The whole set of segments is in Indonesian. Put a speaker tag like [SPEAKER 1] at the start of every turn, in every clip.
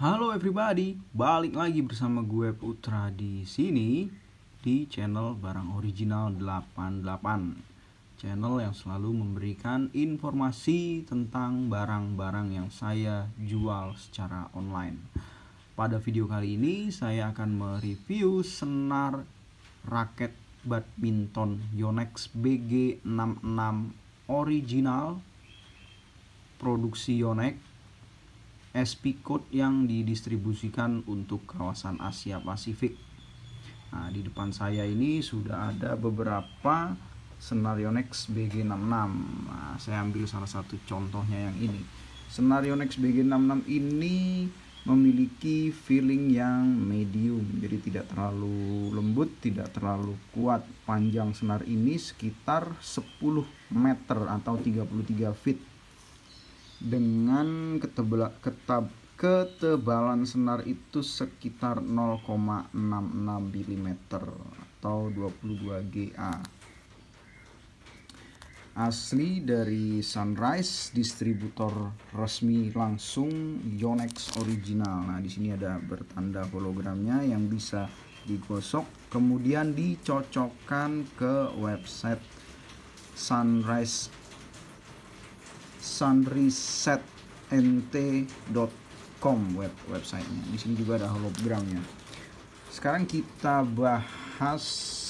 [SPEAKER 1] Halo everybody, balik lagi bersama gue Putra di sini di channel Barang Original 88. Channel yang selalu memberikan informasi tentang barang-barang yang saya jual secara online. Pada video kali ini saya akan mereview senar raket badminton Yonex BG66 original produksi Yonex, SP code yang didistribusikan untuk kawasan Asia Pasifik. Nah, di depan saya ini sudah ada beberapa senar Yonex BG66. Nah, saya ambil salah satu contohnya yang ini. Senar Yonex BG66 ini memiliki feeling yang medium, jadi tidak terlalu lembut, tidak terlalu kuat. Panjang senar ini sekitar 10 meter atau 33 feet. Dengan ketebalan senar itu sekitar 0,66 mm atau 22 GA. Asli dari Sunrise, distributor resmi langsung Yonex original. Nah, di sini ada bertanda hologramnya yang bisa digosok, kemudian dicocokkan ke website sunrisetnt.com websitenya. Di sini juga ada hologramnya. Sekarang kita bahas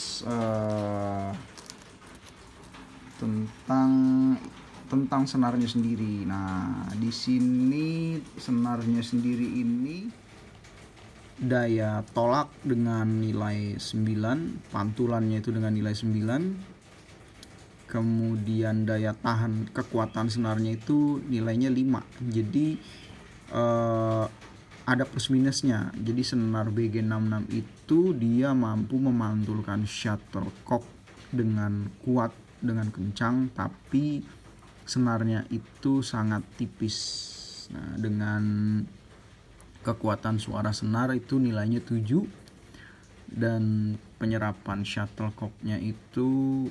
[SPEAKER 1] tentang senarnya sendiri. Nah, di sini senarnya sendiri ini daya tolak dengan nilai 9, pantulannya itu dengan nilai 9. Kemudian daya tahan kekuatan senarnya itu nilainya 5. Jadi ada plus minusnya. Jadi senar BG66 itu dia mampu memantulkan shuttlecock dengan kuat, dengan kencang, tapi senarnya itu sangat tipis. Nah, dengan kekuatan suara senar itu nilainya 7 dan penyerapan shuttlecocknya itu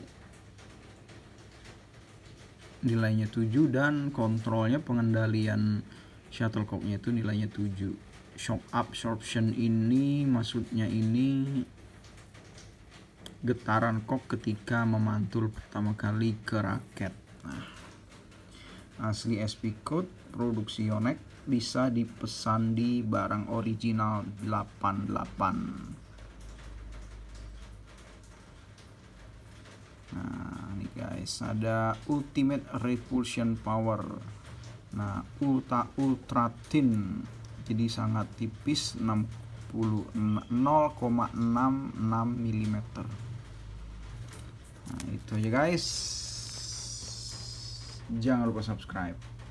[SPEAKER 1] nilainya 7 dan kontrolnya, pengendalian shuttlecocknya itu nilainya 7. Shock absorption ini maksudnya ini getaran kok ketika memantul pertama kali ke raket. Nah, asli SP code produksi Yonex, bisa dipesan di Barang Original 88. Nah, ini guys, ada Ultimate Repulsion Power. Nah, ultra thin, jadi sangat tipis, 0,66 mm. Nah, itu aja guys. Jangan lupa subscribe.